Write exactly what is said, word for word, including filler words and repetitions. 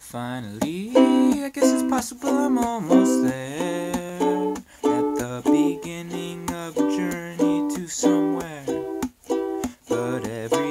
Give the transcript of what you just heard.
Finally, I guess it's possible I'm almost there, at the beginning of a journey to somewhere. But every